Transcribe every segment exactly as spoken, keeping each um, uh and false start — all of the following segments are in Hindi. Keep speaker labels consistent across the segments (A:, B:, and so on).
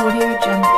A: Audio Jungle.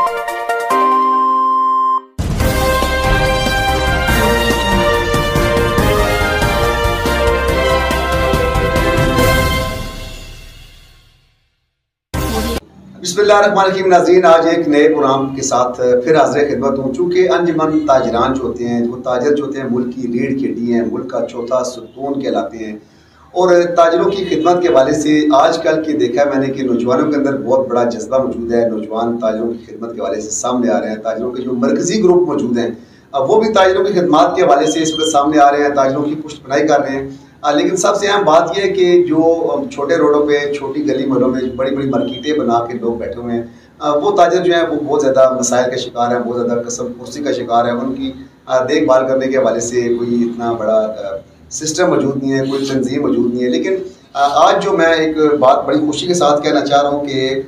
B: बिस्मिल्लाहिर्रहमानिर्रहीम। नाज़रीन, आज एक नए प्रोग्राम के साथ फिर हाज़िर खिदमत हूँ। चूँकि अंजुमन ताजरान जो होते हैं, वो ताजर जो होते हैं, मुल्क की रीढ़ की हड्डी हैं, मुल्क का चौथा सुतून कहलाते हैं। और ताजरों की खिदमत के हवाले से आजकल की देखा है मैंने कि नौजवानों के अंदर बहुत बड़ा जज्बा मौजूद है। नौजवान ताजरों की खिदमत के हवाले से सामने आ रहे हैं। ताजरों के जो मरकज़ी ग्रुप मौजूद हैं, अब वो भी ताजरों की खिदमत के हवाले से इस वक्त सामने आ रहे हैं, ताजरों की पुष्ट बनाई कर रहे हैं। आ, लेकिन सबसे अहम बात यह है कि जो छोटे रोडों पे, छोटी गली मोहल्लों में बड़ी बड़ी मार्केटें बना के लोग बैठे हुए हैं, वो ताजर जो है वो बहुत ज़्यादा मसाइल का शिकार है, बहुत ज़्यादा कसम कुर्सी का शिकार है। उनकी देखभाल करने के हवाले से कोई इतना बड़ा सिस्टम मौजूद नहीं है, कोई तंजीम मौजूद नहीं है। लेकिन आज जो मैं एक बात बड़ी खुशी के साथ कहना चाह रहा हूँ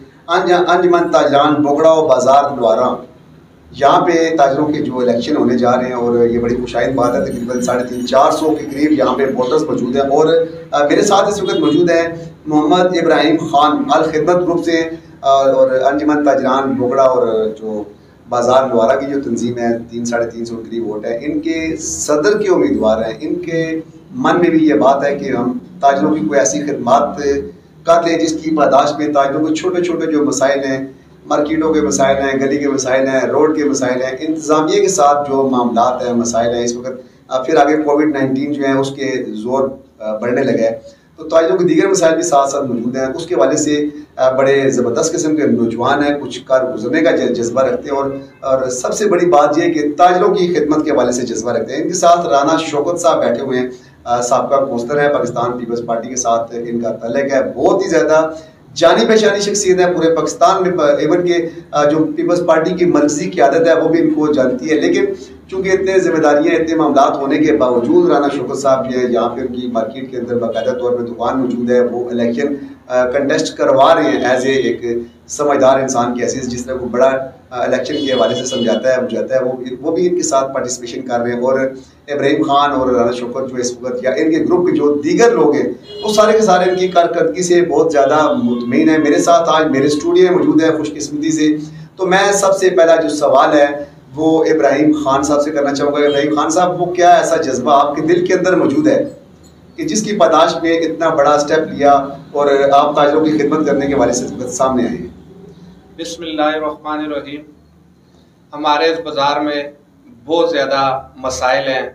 B: कि अंजुमन ताजरान बोगड़ा बाज़ार द्वारा यहाँ पे ताजरों के जो इलेक्शन होने जा रहे हैं, और ये बड़ी खुशाइन बात है। तकरीबन साढ़े तीन चार सौ के करीब यहाँ पे वोटर्स मौजूद हैं। और आ, मेरे साथ इस वक्त मौजूद हैं मोहम्मद इब्राहिम खान अल खिदमत ग्रुप से, आ, और अंजुमन ताजरान बोगड़ा और जो बाज़ार द्वारा की जो तंजीम है, तीन साढ़े तीन सौ के करीब वोट है, इनके सदर के उम्मीदवार हैं। इनके मन में भी ये बात है कि हम ताजरों की कोई ऐसी खिदमत कर लें जिसकी पादाश में ताजरों के छोटे छोटे जो मसाइल हैं, मार्केटों के मसाइल हैं, गली के मसाइल हैं, रोड के मसाइल हैं, इंतज़ामिया के साथ जो मामलात हैं, मसाइल हैं इस वक्त, फिर आगे कोविड नाइन्टीन जो है उसके जोर बढ़ने लगे हैं, तो ताजरों के दीगर मसाइल भी साथ साथ मौजूद हैं। उसके हवाले से बड़े ज़बरदस्त किस्म के नौजवान हैं, कुछ कर गुजरने का जज्बा रखते हैं, और और सबसे बड़ी बात यह है कि ताजरों की खिदमत के हवाले से जज्बा रखते हैं। इनके साथ राना शौकत साहब बैठे हुए हैं, साबका कौंसलर है, पाकिस्तान पीपल्स पार्टी के साथ इनका तल्लुक है। बहुत ही ज़्यादा जानी पहचानी शख्सियत है पूरे पाकिस्तान में। इवन के जो पीपल्स पार्टी की मर्कज़ी क़यादत है वो भी इनको जानती है। लेकिन चूँकि इतने जिम्मेदारियाँ, इतने मामलात होने के बावजूद राना शौकत साहब जो है यहाँ पे उनकी मार्केट के अंदर बाकायदा तौर पर दुकान मौजूद है, वो इलेक्शन कंटेस्ट करवा रहे हैं एज ए एक समझदार इंसान की हैसियत, जिस तरह वो बड़ा इलेक्शन के हवाले से समझाता है बुझाता है, वो वो भी इनके साथ पार्टिसिपेशन कर रहे हैं। और इब्राहिम खान और राना शौकत जो इस वक्त या इनके ग्रुप के जो दीगर लोग हैं, वो सारे के सारे इनकी कारकर्दगी से बहुत ज़्यादा मुतमईन है। मेरे साथ आज मेरे स्टूडियो में मौजूद है खुशकिस्मती से। तो मैं सबसे पहला जो सवाल है वो इब्राहिम खान साहब से करना चाहूँगा। इब्राहिम खान साहब, वो क्या ऐसा जज्बा आपके दिल के अंदर मौजूद है कि जिसकी पादाश में इतना बड़ा स्टेप लिया और आप ताजरों की खिदमत करने के हवाले से सामने आए हैं?
C: बिस्मिल्लाहिर्रहमानिर्रहीम। हमारे इस बाज़ार में बहुत ज़्यादा मसाइल हैं,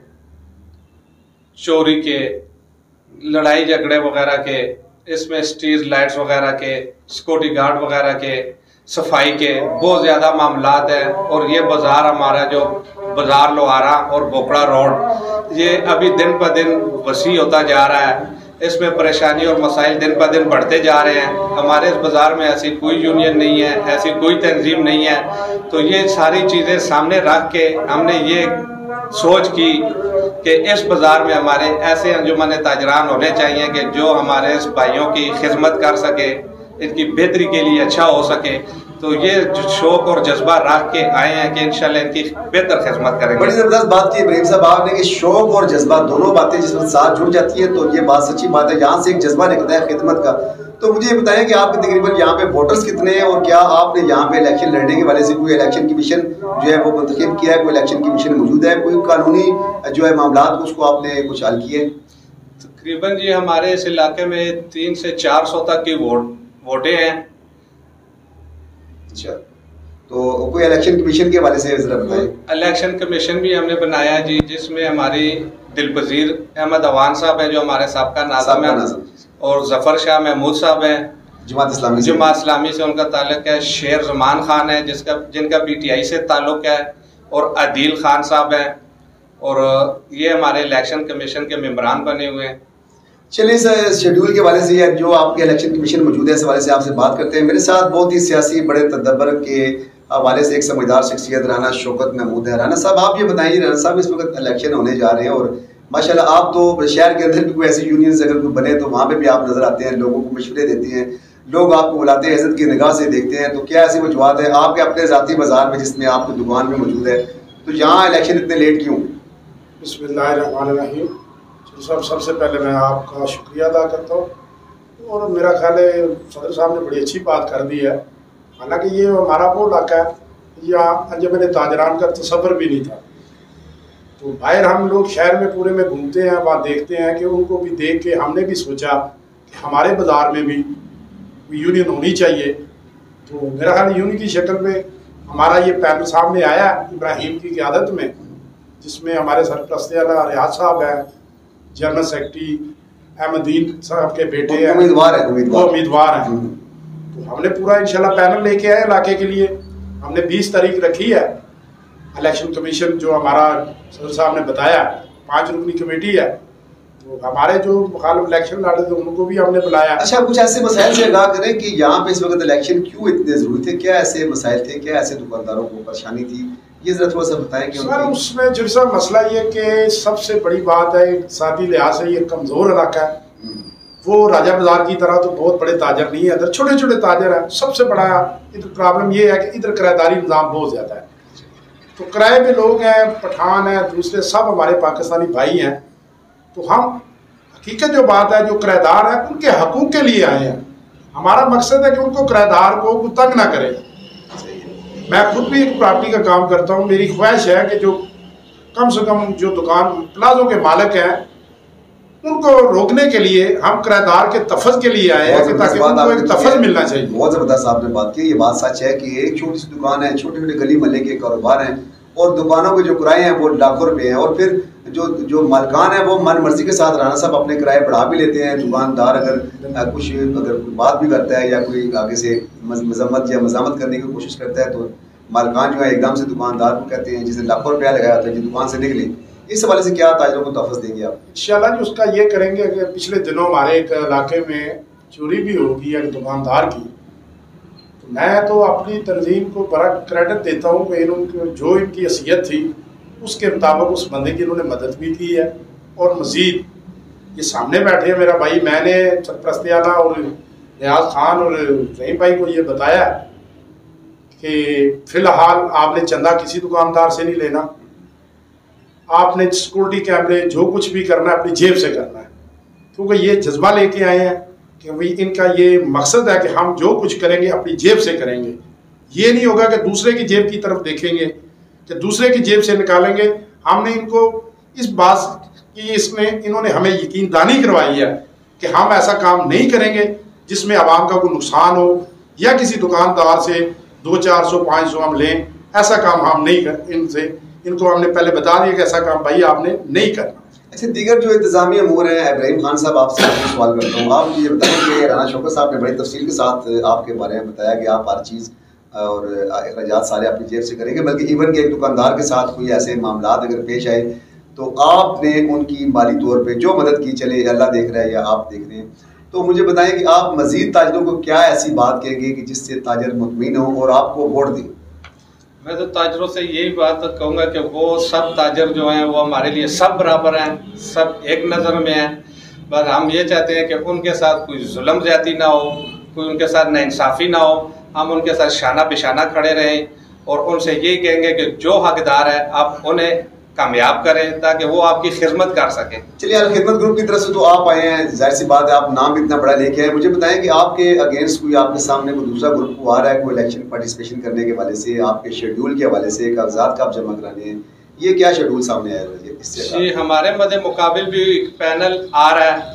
C: चोरी के, लड़ाई झगड़े वगैरह के, इसमें स्ट्रीट लाइट्स वगैरह के, सिक्योरिटी गार्ड वगैरह के, सफाई के बहुत ज़्यादा मामलात हैं। और ये बाज़ार हमारा जो बाज़ार लोहारा और बोकड़ा रोड, ये अभी दिन ब दिन वसी होता जा रहा है। इसमें परेशानी और मसाइल दिन ब दिन बढ़ते जा रहे हैं। हमारे इस बाज़ार में ऐसी कोई यूनियन नहीं है, ऐसी कोई तंजीम नहीं है। तो ये सारी चीज़ें सामने रख के हमने ये सोच की कि इस बाज़ार में हमारे ऐसे अंजुमन ताजरान होने चाहिए कि जो हमारे इस भाइयों की खिदमत कर सके, इनकी बेहतरी के लिए अच्छा हो सके। तो ये शौक और जज्बा रख के आए हैं कि इंशाल्लाह इनकी बेहतर खिदमत करेंगे।
B: बड़ी ज़बरदस्त बात की इब्राहिम साहब आपने कि शौक और जज्बा दोनों बातें जिसमें साथ जुड़ जाती है, तो ये बात सच्ची बात है। यहाँ से एक जज्बा निकलता है खिदमत का। तो मुझे ये बताएं कि आपके तकरीबन यहाँ पे वोटर्स कितने हैं, और क्या आपने यहाँ पे इलेक्शन लड़ने के वाले से कोई इलेक्शन कमीशन जो है वो मुंतखब किया है, कोई इलेक्शन कमीशन मौजूद है, कोई कानूनी जो है मामलात उसको आपने कुछ हल किए?
C: तकरीबन जी हमारे इस इलाके में तीन से चार सौ तक की वोट वोटें हैं।
B: अच्छा, तो कोई इलेक्शन कमीशन के हवाले से जरा बताएं।
C: इलेक्शन कमीशन भी हमने बनाया जी, जिसमें हमारी दिलपजीर अहमद अवान साहब हैं जो हमारे साबका नाज़िम हैं, और जफर शाह महमूद साहब हैं
B: जमात इस्लामी
C: जमात इस्लामी से उनका ताल्लुक है। शेर जमान खान है जिसका जिनका पीटीआई से ताल्लुक है, और अदील खान साहब हैं, और ये हमारे इलेक्शन कमीशन के मेंबरान बने हुए हैं।
B: चलिए इस शेड्यूल के हवाले से जो आपके इलेक्शन कमीशन मौजूद है इस हवाले से आपसे बात करते हैं। मेरे साथ बहुत ही सियासी बड़े तदब्बर के हवाले से एक समझदार शख्सियत राना शौकत महमूद है। राना साहब, आप ये बताइए, राना साहब इस वक्त इलेक्शन होने जा रहे हैं, और माशाल्लाह आप तो शहर के अंदर भी कोई ऐसी यूनियन अगर कोई बने तो वहाँ पे भी आप नजर आते हैं, लोगों को मशवरे देते हैं, लोग आपको बुलाते हैं, इज्जत की निगाह से देखते हैं। तो क्या ऐसी वजूहत है आपके अपने ज़ाती बाजार में जिसमें आपकी दुकान में मौजूद है, तो यहाँ इलेक्शन इतने लेट क्यों?
D: बिस्मिल्लाहिर्रहमानिर्रहीम। सब सबसे पहले मैं आपका शुक्रिया अदा करता हूँ, और मेरा ख्याल है सदर साहब ने बड़ी अच्छी बात कर दी है हालांकि ये हमारा वो इलाका है या अंजुमन ताजरान का तसव्वुर भी नहीं था। तो बाहर हम लोग शहर में पूरे में घूमते हैं, वहाँ देखते हैं कि उनको भी देख के हमने भी सोचा कि हमारे बाज़ार में भी यूनियन होनी चाहिए। तो मेरा ख्याल यूनियन की शक्ल में हमारा ये पैनल सामने आया इब्राहिम की क़यादत में, जिसमें हमारे सरपरस्त आला रियाज साहब हैं, जनरल सेक्रेटरी अहमदीन साहब के बेटे हैं,
B: उम्मीदवार है
D: वो उम्मीदवार हैं। तो हमने पूरा इंशाल्लाह पैनल लेके आए इलाके के लिए। हमने बीस तारीख रखी है। इलेक्शन कमीशन जो हमारा सदर साहब ने बताया पाँच रुकनी कमेटी है, तो हमारे जो मुखालिफ इलेक्शन लड़े थे उनको भी हमने बुलाया।
B: अच्छा, कुछ ऐसे मसाइल से आगाह करें कि यहाँ पे इस वक्त इलेक्शन क्यों इतने जरूरी थे, क्या ऐसे मसाइल थे, क्या ऐसे दुकानदारों को परेशानी थी, ये जरा थोड़ा सा बताएं। कि
D: सर उसमें जो सा मसला ये कि सबसे बड़ी बात है इक़्तिसादी लिहाज से ये कमज़ोर इलाका है। वो राजा बाजार की तरह तो बहुत बड़े ताजर नहीं है, इधर छोटे छोटे ताजर हैं। सबसे बड़ा इधर प्रॉब्लम ये है कि इधर किराएदारी निज़ाम बहुत ज़्यादा है। तो किराए पे लोग हैं, पठान हैं, दूसरे सब हमारे पाकिस्तानी भाई हैं। तो हम हकीकत जो बात है, जो किराएदार हैं उनके हकूक़ के लिए आए हैं। हमारा मकसद है कि उनको किराएदार को तंग ना करें। मैं खुद भी एक प्रॉपर्टी का काम करता हूँ। मेरी ख्वाहिश है कि जो कम से कम जो दुकान प्लाजों के मालिक हैं उनको रोकने के लिए हम किराएदार के तफज के लिए आए हैं कि ताकि उनको एक तफज मिलना चाहिए।
B: बहुत ज़बरदस्त आपने बात की। ये बात सच है कि एक छोटी सी दुकान है, छोटे छोटे गली मोहल्ले के कारोबार हैं और दुकानों के जो किराए हैं वो लाखों रुपए हैं, और फिर जो जो मालकान है वो मन मर्जी के साथ राना साहब अपने किराए बढ़ा भी लेते हैं। दुकानदार अगर कुछ अगर कोई बात भी करता है या कोई आगे से मजम्मत या मजामत करने की कोशिश करता है तो मालकान जो है एकदम से दुकानदार को कहते हैं जिसे लाखों रुपया लगाया होता है कि दुकान से निकले। इस हवाले से क्या ताजरों को तहफ़्फ़ुज़ देंगे आप?
D: इंशाल्लाह जी उसका ये करेंगे कि पिछले दिनों हमारे एक इलाके में चोरी भी होगी एक दुकानदार की। तो मैं तो अपनी तंजीम को बड़ा क्रेडिट देता हूँ कि इन्होंने जो इनकी हैसियत थी उसके मुताबिक उस बंदे की इन्होंने मदद भी की है। और मज़ीद ये सामने बैठे हैं मेरा भाई, मैंने सरपरस्त आला और रियाज खान और रहीम भाई को ये बताया कि फ़िलहाल आपने चंदा किसी दुकानदार से नहीं लेना, आपने सिक्योरिटी कैमरे जो कुछ भी करना है अपनी जेब से करना है। क्योंकि ये जज्बा लेके आए हैं कि भाई इनका ये मकसद है कि हम जो कुछ करेंगे अपनी जेब से करेंगे। ये नहीं होगा कि दूसरे की जेब की तरफ देखेंगे कि दूसरे की जेब से निकालेंगे। हमने इनको इस बात की इसमें इन्होंने हमें यकीनदानी करवाई है कि हम ऐसा काम नहीं करेंगे जिसमें आवाम का कोई नुकसान हो या किसी दुकानदार से दो चार सौ पाँच सौ हम लें। ऐसा काम हम नहीं कर इनसे इनको हमने पहले बता दिया कि ऐसा काम भाई आपने नहीं करना।
B: अच्छा, दीगर जो इंतजामी अमूर हैं, इब्राहिम खान साहब आपसे सवाल करता हूँ। आप ये बताएं कि राना शौकत साहब ने बड़ी तफसील के साथ आपके बारे में बताया कि आप हर चीज़ और अखराजात सारे अपनी जेब से करेंगे, बल्कि इवन के एक दुकानदार के साथ कोई ऐसे मामला अगर पेश आए तो आपने उनकी माली तौर पर जो मदद की, चले अल्लाह देख रहा है या आप देख रहे हैं, तो मुझे बताएं कि आप मज़ीद ताजरों को क्या ऐसी बात कहेंगे कि जिससे ताजर मुतमईन हो और आपको वोट दें?
C: मैं तो ताजरों से यही बात कहूँगा कि वो सब ताजर जो हैं वो हमारे लिए सब बराबर हैं, सब एक नज़र में हैं। बस हम ये चाहते हैं कि उनके साथ कोई जुल्म ज़्यादती ना हो, कोई उनके साथ नाइंसाफ़ी ना हो। हम उनके साथ शाना बिशाना खड़े रहें और उनसे यही कहेंगे कि जो हकदार है आप उन्हें कामयाब करें ताकि वो आपकी खिदमत कर सकें।
B: चलिए, अल खिदमत ग्रुप की तरफ से तो आप आए हैं, जाहिर सी बात है आप नाम इतना बड़ा लेके आए। मुझे बताएं कि आपके अगेंस्ट कोई आपके सामने कोई दूसरा ग्रुप को आ रहा है कोई इलेक्शन पार्टिसिपेशन करने के हवाले से, आपके शेड्यूल के हवाले से, कागजात का आप जमा कराने हैं, ये क्या शेड्यूल सामने आया है? इससे
C: जी हमारे मदे मुकाबिल भी एक पैनल आ रहा है,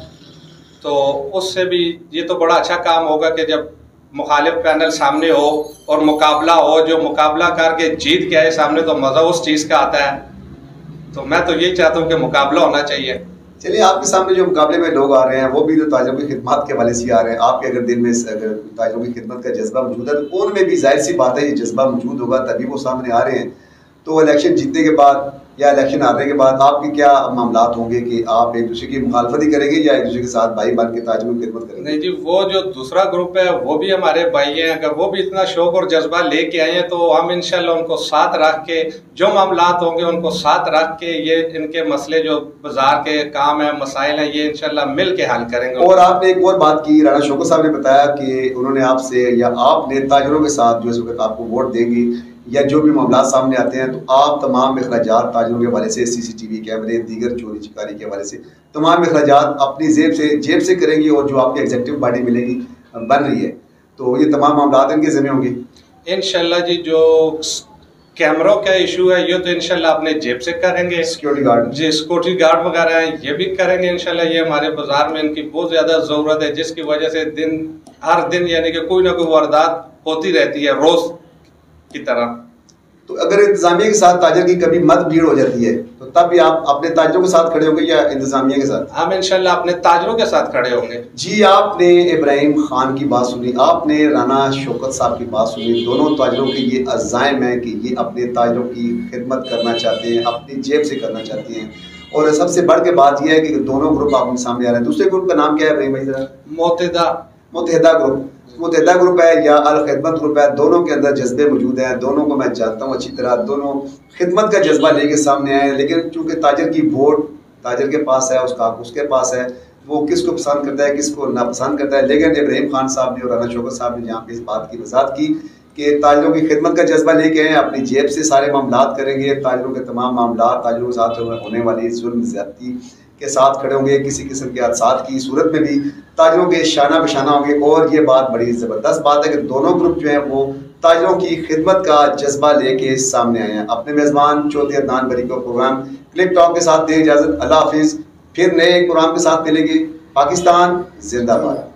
C: तो उससे भी ये तो बड़ा अच्छा काम होगा कि जब मुखालिफ पैनल सामने हो और मुकाबला हो, जो मुकाबला करके जीत के आए सामने तो मज़ा उस चीज़ का आता है। तो मैं तो यही चाहता हूँ कि मुकाबला होना चाहिए।
B: चलिए, आपके सामने जो मुकाबले में लोग आ रहे हैं वो भी तो ताजरों की खिदमत के हवाले से आ रहे हैं। आपके अगर दिल में अगर ताजरों की खिदमत का जज्बा मौजूद है तो उनमें भी जाहिर सी बात है ये जज्बा मौजूद होगा तभी वो सामने आ रहे हैं। तो इलेक्शन जीतने के बाद या इलेक्शन हारने के बाद आपके क्या मामलात होंगे कि आप एक दूसरे की मुखालफत करेंगे या एक दूसरे के साथ भाई बन के ताजरों की खिदमत करेंगे?
C: नहीं जी, वो जो दूसरा ग्रुप है वो भी हमारे भाई हैं। अगर वो भी इतना शौक और जज्बा लेके आए हैं तो हम इंशाल्लाह उनको साथ रख के जो मामलात होंगे उनको साथ रख के ये इनके मसले जो बाजार के काम है मसाइल हैं ये इंशाल्लाह मिल के हल करेंगे।
B: और आपने एक और बात की, राना शौकत साहब ने बताया कि उन्होंने आपसे या आपने ताजरों के साथ जो इस वक्त आपको वोट देंगी या जो भी मामला सामने आते हैं तो आप तमाम अखराजात ताजरों के हवाले से, सीसीटीवी कैमरे, दीगर चोरी चिकारी के हवाले से तमाम अखराजात अपनी जेब से जेब से करेंगी और जो आपकी एग्जीक्यूटिव बॉडी मिलेगी बन रही है तो ये तमाम मामला इनके ज़िम्मे होंगे।
C: इंशाल्लाह जी जो कैमरों का इशू है ये तो इंशाल्लाह अपने जेब से करेंगे।
B: Security guard
C: ji security guard वगैरह हैं ये भी करेंगे इंशाल्लाह। ये हमारे बाजार में इनकी बहुत ज्यादा जरूरत है, जिसकी वजह से दिन हर दिन यानी कि कोई ना कोई वारदात होती रहती है रोज की तरह।
B: तो अगर इंतजामिया के साथ ताजर की कभी मत भीड़ हो जाती है तो तब भी आप अपने ताजरों के साथ खड़े होंगे या इंतजामिया के साथ?
C: हम इंशाल्लाह अपने ताजरों के साथ खड़े होंगे।
B: जी, आपने इब्राहिम खान की बात सुनी, आपने राना शौकत साहब की बात सुनी। दोनों ताजरों के ये अज़ाइम है कि ये अपने ताजरों की खिदमत करना चाहते हैं, अपनी जेब से करना चाहते हैं। और सबसे बढ़ के बात यह है कि दोनों ग्रुप आपके सामने आ रहे हैं। दूसरे ग्रुप का नाम क्या है इब्राहिम भाई जरा?
C: मुत्तहिदा
B: मुत्तहिदा ग्रुप मुत्तहिदा ग्रुप है या अल खिदमत ग्रुप है। दोनों के अंदर जज्बे मौजूद हैं, दोनों को मैं जानता हूँ अच्छी तरह। दोनों खिदमत का जज्बा लेके सामने आए, लेकिन चूंकि ताजर की वोट ताजर के पास है, उसका उसके पास है, वो किसको पसंद करता है किसको नापसंद करता है। लेकिन इब्राहिम खान साहब ने और राना शौकत साहब ने यहाँ पे इस बात की वजाहत की कि ताजरों की खिदमत का जज्बा लेके आए, अपनी जेब से सारे मामला करेंगे। ताजरों के तमाम मामला ताजरों के साथ होने वाली जुल्म ज्यादती के साथ खड़े होंगे। किसी किस्म के हादसात की सूरत में भी ताजरों के शाना बशाना होंगे। और ये बात बड़ी ज़बरदस्त बात है कि दोनों ग्रुप जो हैं वो ताजरों की खिदमत का जज्बा लेके सामने आए हैं। अपने मेज़बान चौधरी अदनान बरी को प्रोग्राम क्लिक टॉक के साथ दें इजाज़त। अल्लाह हाफिज़। फिर नए प्रोग्राम के साथ मिलेंगे। पाकिस्तान जिंदाबाद।